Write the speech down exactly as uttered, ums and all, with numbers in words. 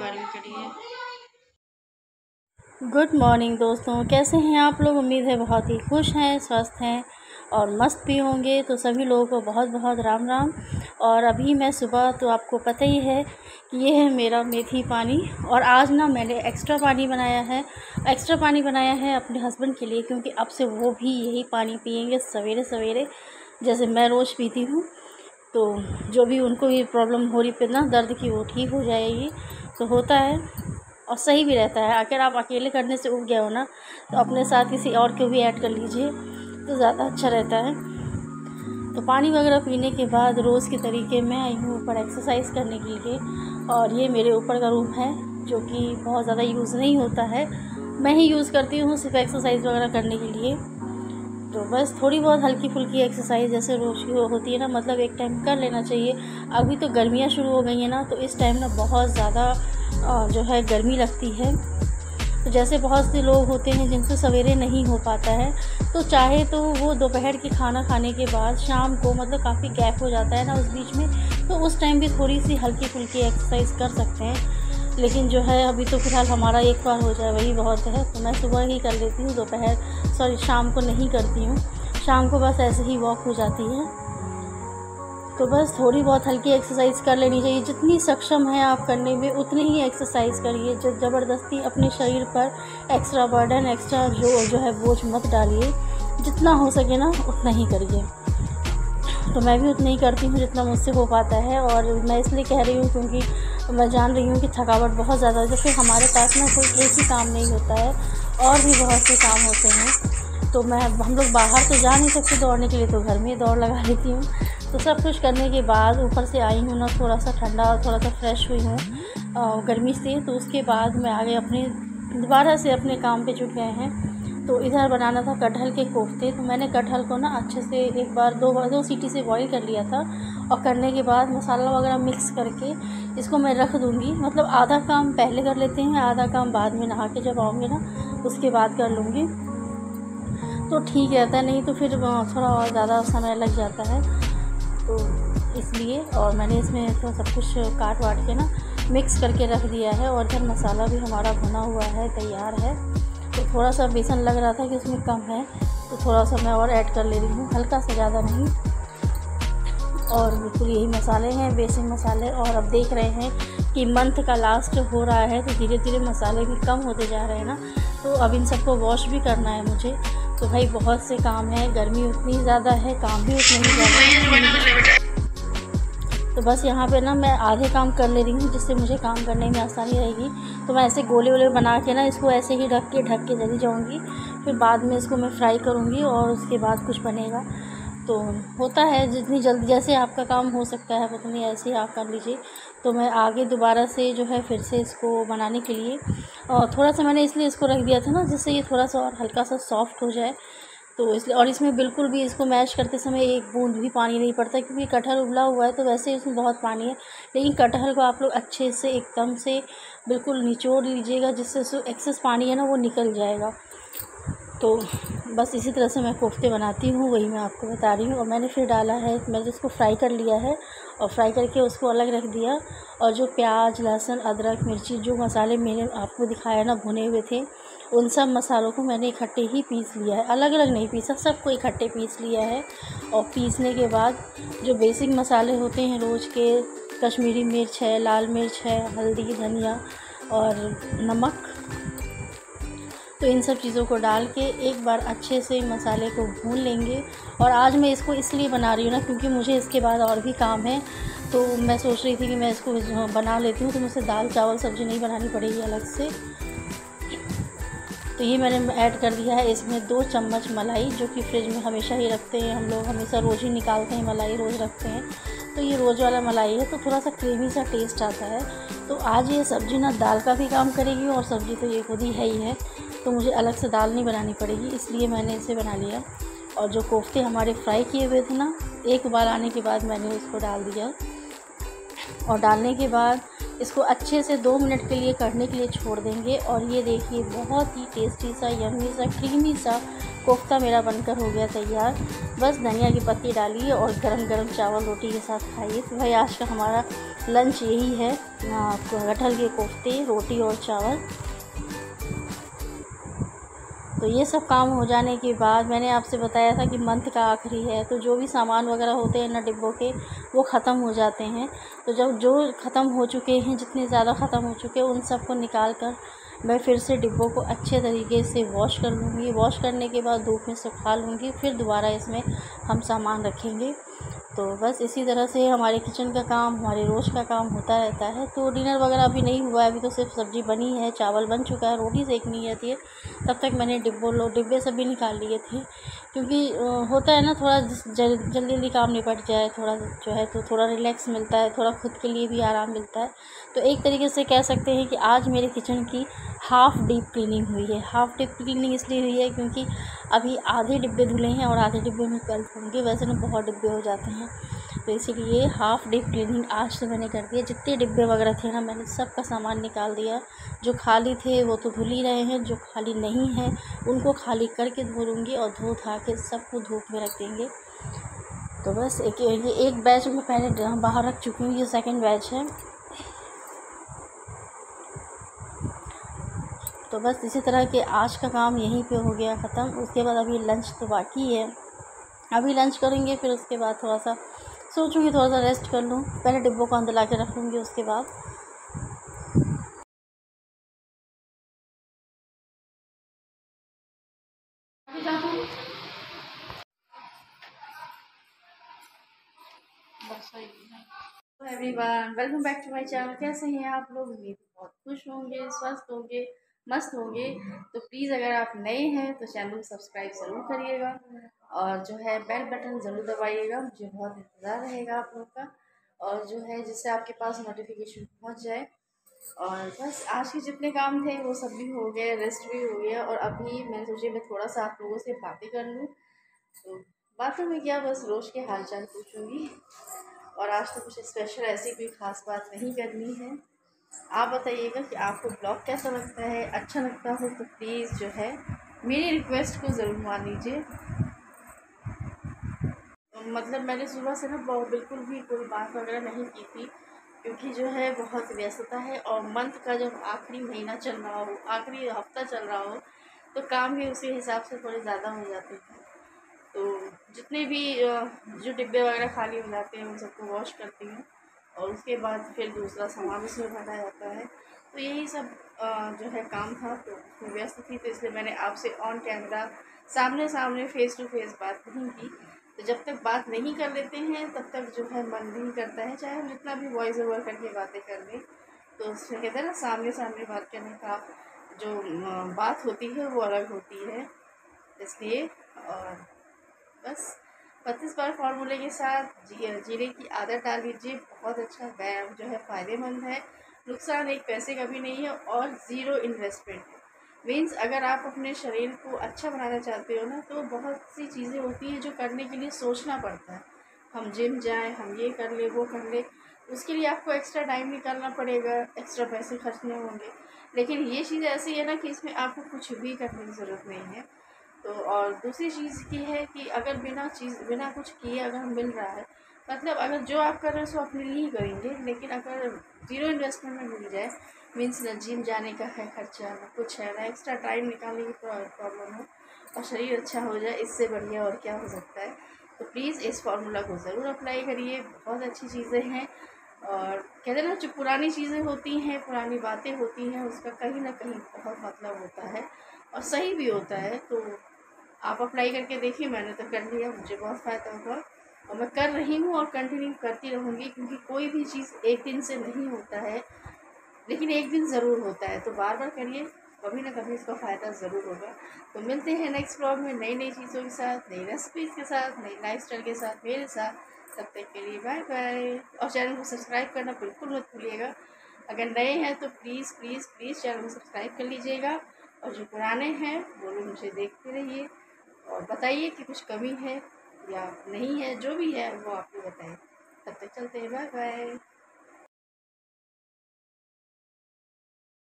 बारे में करिए। गुड मॉर्निंग दोस्तों, कैसे हैं आप लोग। उम्मीद है बहुत ही खुश हैं, स्वस्थ हैं और मस्त भी होंगे। तो सभी लोगों को बहुत बहुत राम राम। और अभी मैं सुबह, तो आपको पता ही है कि ये है मेरा मेथी पानी। और आज ना मैंने एक्स्ट्रा पानी बनाया है एक्स्ट्रा पानी बनाया है अपने हस्बैंड के लिए, क्योंकि अब से वो भी यही पानी पियेंगे सवेरे सवेरे, जैसे मैं रोज़ पीती हूँ। तो जो भी उनको भी प्रॉब्लम हो रही पे ना दर्द की, वो ठीक हो जाएगी। तो होता है और सही भी रहता है। अगर आप अकेले करने से उब गए हो ना, तो अपने साथ किसी और को भी ऐड कर लीजिए, तो ज़्यादा अच्छा रहता है। तो पानी वगैरह पीने के बाद रोज़ के तरीके मैं आई हूँ ऊपर एक्सरसाइज करने के लिए। और ये मेरे ऊपर का रूम है, जो कि बहुत ज़्यादा यूज़ नहीं होता है, मैं ही यूज़ करती हूँ सिर्फ एक्सरसाइज वगैरह करने के लिए। तो बस थोड़ी बहुत हल्की फुल्की एक्सरसाइज जैसे रोज़ की होती है ना, मतलब एक टाइम कर लेना चाहिए। अभी तो गर्मियाँ शुरू हो गई हैं ना, तो इस टाइम ना बहुत ज़्यादा जो है गर्मी लगती है। तो जैसे बहुत से लोग होते हैं जिनसे सवेरे नहीं हो पाता है, तो चाहे तो वो दोपहर की खाना खाने के बाद शाम को, मतलब काफ़ी गैप हो जाता है ना उस बीच में, तो उस टाइम भी थोड़ी सी हल्की फुल्की एक्सरसाइज कर सकते हैं। लेकिन जो है अभी तो फ़िलहाल हमारा एक बार हो जाए वही बहुत है। तो मैं सुबह ही कर लेती हूँ, दोपहर सॉरी शाम को नहीं करती हूँ। शाम को बस ऐसे ही वॉक हो जाती है। तो बस थोड़ी बहुत हल्की एक्सरसाइज कर लेनी चाहिए। जितनी सक्षम है आप करने में, उतनी ही एक्सरसाइज करिए। जो ज़बरदस्ती अपने शरीर पर एक्स्ट्रा बर्डन, एक्स्ट्रा जो जो है बोझ मत डालिए। जितना हो सके ना उतना ही करिए। तो मैं भी उतना ही करती हूँ जितना मुझसे हो पाता है। और मैं इसलिए कह रही हूँ क्योंकि मैं जान रही हूँ कि थकावट बहुत ज़्यादा है। जैसे हमारे पास ना कोई एक ही काम नहीं होता है, और भी बहुत से काम होते हैं। तो मैं हम लोग बाहर तो जा नहीं सकते दौड़ने के लिए, तो घर में दौड़ लगा लेती हूँ। तो सब कुछ करने के बाद ऊपर से आई हूँ ना, थोड़ा सा ठंडा, थोड़ा सा फ्रेश हुई हूँ गर्मी से। तो उसके बाद मैं आगे अपने दोबारा से अपने काम पे जुट गए हैं। तो इधर बनाना था कटहल के कोफ्ते। तो मैंने कटहल को ना अच्छे से एक बार दो बार दो सीटी से बॉईल कर लिया था। और करने के बाद मसाला वगैरह मिक्स करके इसको मैं रख दूँगी। मतलब आधा काम पहले कर लेते हैं, आधा काम बाद में नहा के जब आऊँगी ना उसके बाद कर लूँगी, तो ठीक रहता है। नहीं तो फिर थोड़ा और ज़्यादा समय लग जाता है, तो इसलिए। और मैंने इसमें तो सब कुछ काट वाट के ना मिक्स करके रख दिया है। और इधर मसाला भी हमारा भुना हुआ है, तैयार है। तो थोड़ा सा बेसन लग रहा था कि उसमें कम है, तो थोड़ा सा मैं और ऐड कर ले रही हूँ, हल्का सा, ज़्यादा नहीं। और बिल्कुल यही मसाले हैं, बेसिक मसाले। और अब देख रहे हैं कि मंथ का लास्ट हो रहा है, तो धीरे धीरे मसाले भी कम होते जा रहे हैं ना। तो अब इन सबको वॉश भी करना है मुझे। तो भाई बहुत से काम है, गर्मी उतनी ज़्यादा है, काम भी उतने ही ज़्यादा है। तो बस यहाँ पे ना मैं आधे काम कर ले रही हूँ, जिससे मुझे काम करने में आसानी रहेगी। तो मैं ऐसे गोले वोले बना के ना इसको ऐसे ही ढक के ढक के चली जाऊँगी। फिर बाद में इसको मैं फ्राई करूँगी और उसके बाद कुछ बनेगा। तो होता है जितनी जल्दी जैसे आपका काम हो सकता है उतनी ऐसे ही आप कर लीजिए। तो मैं आगे दोबारा से जो है फिर से इसको बनाने के लिए और थोड़ा सा मैंने इसलिए इसको रख दिया था ना, जिससे ये थोड़ा सा और हल्का सा सॉफ्ट हो जाए। तो इसलिए, और इसमें बिल्कुल भी इसको मैश करते समय एक बूंद भी पानी नहीं पड़ता, क्योंकि कटहल उबला हुआ है तो वैसे ही इसमें बहुत पानी है। लेकिन कटहल को आप लोग अच्छे से एकदम से बिल्कुल निचोड़ लीजिएगा, जिससे एक्सेस पानी है ना वो निकल जाएगा। तो बस इसी तरह से मैं कोफ्ते बनाती हूँ, वही मैं आपको बता रही हूँ। और मैंने फिर डाला है, मैंने इसको फ्राई कर लिया है और फ्राई करके उसको अलग रख दिया। और जो प्याज, लहसुन, अदरक, मिर्ची, जो मसाले मैंने आपको दिखाया ना भुने हुए थे, उन सब मसालों को मैंने इकट्ठे ही पीस लिया है, अलग अलग नहीं पीसा, सबको इकट्ठे पीस लिया है। और पीसने के बाद जो बेसिक मसाले होते हैं रोज़ के, कश्मीरी मिर्च है, लाल मिर्च है, हल्दी, धनिया और नमक, तो इन सब चीज़ों को डाल के एक बार अच्छे से मसाले को भून लेंगे। और आज मैं इसको इसलिए बना रही हूँ ना, क्योंकि मुझे इसके बाद और भी काम है। तो मैं सोच रही थी कि मैं इसको बना लेती हूँ, तो मुझसे दाल चावल सब्ज़ी नहीं बनानी पड़ेगी अलग से। तो ये मैंने ऐड कर दिया है इसमें दो चम्मच मलाई, जो कि फ्रिज में हमेशा ही रखते हैं हम लोग, हमेशा रोज़ ही निकालते हैं मलाई, रोज़ रखते हैं। तो ये रोज़ वाला मलाई है, तो थोड़ा सा क्रीमी सा टेस्ट आता है। तो आज ये सब्ज़ी ना दाल का भी काम करेगी, और सब्ज़ी तो ये खुद ही है ही है, तो मुझे अलग से दाल नहीं बनानी पड़ेगी, इसलिए मैंने इसे बना लिया। और जो कोफ्ते हमारे फ्राई किए हुए थे ना, एक उबाल आने के बाद मैंने उसको डाल दिया। और डालने के बाद इसको अच्छे से दो मिनट के लिए कढ़ने के लिए छोड़ देंगे। और ये देखिए बहुत ही टेस्टी सा, यम्मी सा, क्रीमी सा कोफ्ता मेरा बनकर हो गया तैयार। बस धनिया की पत्ती डालिए और गरम गरम चावल रोटी के साथ खाइए। तो भाई आज का हमारा लंच यही है, कटहल के कोफ्ते, रोटी और चावल। तो ये सब काम हो जाने के बाद मैंने आपसे बताया था कि मंथ का आखिरी है, तो जो भी सामान वगैरह होते हैं ना डिब्बों के, वो ख़त्म हो जाते हैं। तो जब जो ख़त्म हो चुके हैं, जितने ज़्यादा ख़त्म हो चुके हैं, उन सब को निकाल कर मैं फिर से डिब्बों को अच्छे तरीके से वॉश कर लूँगी। वॉश करने के बाद धूप में सुखा लूँगी, फिर दोबारा इसमें हम सामान रखेंगे। तो बस इसी तरह से हमारे किचन का काम, हमारे रोज़ का काम होता रहता है। तो डिनर वगैरह अभी नहीं हुआ है, अभी तो सिर्फ सब्ज़ी बनी है, चावल बन चुका है, रोटी सेकनी रहती है। तब तक मैंने डिब्बों लो डिब्बे सब भी निकाल लिए थे, क्योंकि होता है ना थोड़ा जल्दी जल्दी काम निपट जाए, थोड़ा जो है तो थोड़ा रिलैक्स मिलता है, थोड़ा खुद के लिए भी आराम मिलता है। तो एक तरीके से कह सकते हैं कि आज मेरे किचन की हाफ़ डीप क्लीनिंग हुई है। हाफ़ डीप क्लीनिंग इसलिए हुई है क्योंकि अभी आधे डिब्बे धुले हैं और आधे डिब्बे में कल होंगे। वैसे ना बहुत डिब्बे हो जाते हैं, तो इसीलिए हाफ़ डीप क्लीनिंग आज से मैंने कर दिया। जितने डिब्बे वगैरह थे ना, मैंने सब का सामान निकाल दिया। जो खाली थे वो तो धुल ही रहे हैं, जो खाली नहीं हैं उनको खाली करके धो लूँगी और धो धा के सबको धूप में रख देंगे। तो बस एक ये एक बैच में पहले बाहर रख चुकी हूँ, ये सेकंड बैच है। तो बस इसी तरह के आज का काम यहीं पे हो गया ख़त्म। उसके बाद अभी लंच तो बाकी है, अभी लंच करेंगे, फिर उसके बाद थोड़ा सा सोचूंगी, थोड़ा सा रेस्ट कर लूँ। पहले डिब्बों को अंदर ला के रख लूँगी, उसके बाद तो everyone, welcome back to my channel. कैसे हैं आप लोग? उम्मीद बहुत खुश होंगे, स्वस्थ होंगे, मस्त होंगे। तो प्लीज़ अगर आप नए हैं तो चैनल को सब्सक्राइब ज़रूर करिएगा और जो है बेल बटन ज़रूर दबाइएगा। मुझे बहुत इंतज़ार रहेगा आप लोग का, और जो है जिससे आपके पास नोटिफिकेशन पहुंच जाए। और बस आज के जितने काम थे वो सब भी हो गए, रेस्ट भी हो गया, और अभी मैं सोची मैं थोड़ा सा आप लोगों से बातें कर लूँ। तो बातों में क्या, बस रोज़ के हालचाल पूछूंगी, और आज तो कुछ स्पेशल ऐसी कोई ख़ास बात नहीं करनी है। आप बताइएगा कि आपको ब्लॉग कैसा लगता है। अच्छा लगता हो तो प्लीज़ जो है मेरी रिक्वेस्ट को ज़रूर मान लीजिए। मतलब मैंने सुबह से ना बिल्कुल भी कोई बात वगैरह नहीं की थी, क्योंकि जो है बहुत व्यस्तता है, और मंथ का जब आखिरी महीना चल रहा हो, आखिरी हफ्ता चल रहा हो, तो काम भी उसी हिसाब से थोड़े ज़्यादा हो जाते हैं। तो जितने भी जो डिब्बे वगैरह खाली हो जाते हैं उन सबको वॉश करती हूँ, और उसके बाद फिर दूसरा सामान उसमें भरा जाता है। तो यही सब जो है काम था, तो उसमें व्यस्त थी, तो इसलिए मैंने आपसे ऑन कैमरा सामने सामने फेस टू फेस बात नहीं की। तो जब तक बात नहीं कर लेते हैं तब तक जो है मन नहीं करता है, चाहे हम जितना भी वॉइस ओवर करके बातें कर लें। तो उसमें कहते हैं ना, सामने सामने बात करने का जो बात होती है वो अलग होती है, इसलिए। और बस बत्तीस बार फार्मूले के साथ जी जीने की आदत डाल लीजिए। बहुत अच्छा व्यायाम जो है फ़ायदेमंद है, नुकसान एक पैसे का भी नहीं है, और ज़ीरो इन्वेस्टमेंट है। मीन्स अगर आप अपने शरीर को अच्छा बनाना चाहते हो ना, तो बहुत सी चीज़ें होती हैं जो करने के लिए सोचना पड़ता है। हम जिम जाएं, हम ये कर ले वो कर ले, उसके लिए आपको एक्स्ट्रा टाइम निकालना पड़ेगा, एक्स्ट्रा पैसे खर्चने होंगे। लेकिन ये चीज़ ऐसी है ना कि इसमें आपको कुछ भी करने की ज़रूरत नहीं है। तो और दूसरी चीज़ की है कि अगर बिना चीज़ बिना कुछ किए अगर मिल रहा है, मतलब अगर जो आप कर रहे हो सो अपने लिए ही करेंगे, लेकिन अगर ज़ीरो इन्वेस्टमेंट में मिल जाए, मीन्स ना जिम जाने का है खर्चा, ना कुछ है, ना एक्स्ट्रा टाइम निकालने की प्रॉब्लम हो, और शरीर अच्छा हो जाए, इससे बढ़िया और क्या हो सकता है। तो प्लीज़ इस फार्मूला को ज़रूर अप्लाई करिए, बहुत अच्छी चीज़ें हैं। और कहते हैं ना, जो पुरानी चीज़ें होती हैं, पुरानी बातें होती हैं, उसका कहीं ना कहीं बहुत मतलब होता है, और सही भी होता है। तो आप अप्लाई करके देखिए, मैंने तो कर लिया, मुझे बहुत फ़ायदा हुआ, और मैं कर रही हूँ और कंटिन्यू करती रहूँगी, क्योंकि कोई भी चीज़ एक दिन से नहीं होता है, लेकिन एक दिन ज़रूर होता है। तो बार बार करिए, कभी ना कभी इसका फ़ायदा ज़रूर होगा। तो मिलते हैं नेक्स्ट ब्लॉग में नई नई चीज़ों के साथ, नई रेसिपीज़ के साथ, नई लाइफस्टाइल के साथ मेरे साथ। तब तक के लिए बाय बाय, और चैनल को सब्सक्राइब करना बिल्कुल मत भूलिएगा। अगर नए हैं तो प्लीज़ प्लीज़ प्लीज़ चैनल को सब्सक्राइब कर लीजिएगा, और जो पुराने हैं वो लोग मुझे देखते रहिए और बताइए कि कुछ कमी है या नहीं है, जो भी है वो आप लोग बताएं। तब तक चलते हैं, बाय बाय।